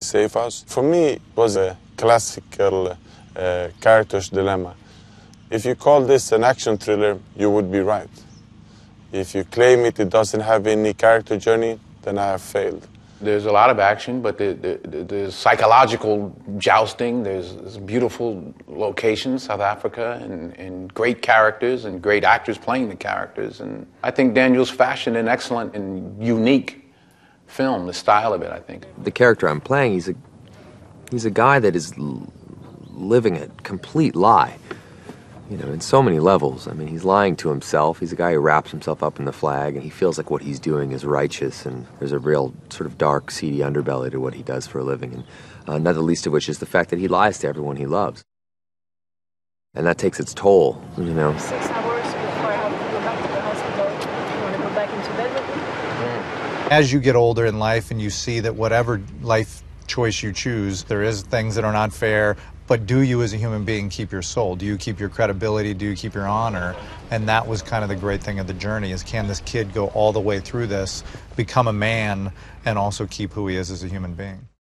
Safe House. For me, it was a classical character's dilemma. If you call this an action thriller, you would be right. If you claim it doesn't have any character journey, then I have failed. There's a lot of action, but there's psychological jousting. There's beautiful locations, South Africa, and great characters and great actors playing the characters. And I think Daniel's fashioned an excellent and unique film, the style of it, I think. The character I'm playing, he's a guy that is living a complete lie, you know, in so many levels. I mean, he's lying to himself. He's a guy who wraps himself up in the flag, and he feels like what he's doing is righteous, and there's a real sort of dark, seedy underbelly to what he does for a living, and not the least of which is the fact that he lies to everyone he loves. And that takes its toll, you know. 6 hours before I have to go back to the hospital. You want to go back into bed with me? As you get older in life and you see that whatever life choice you choose, there is things that are not fair, but do you as a human being keep your soul? Do you keep your credibility? Do you keep your honor? And that was kind of the great thing of the journey, is can this kid go all the way through this, become a man, and also keep who he is as a human being?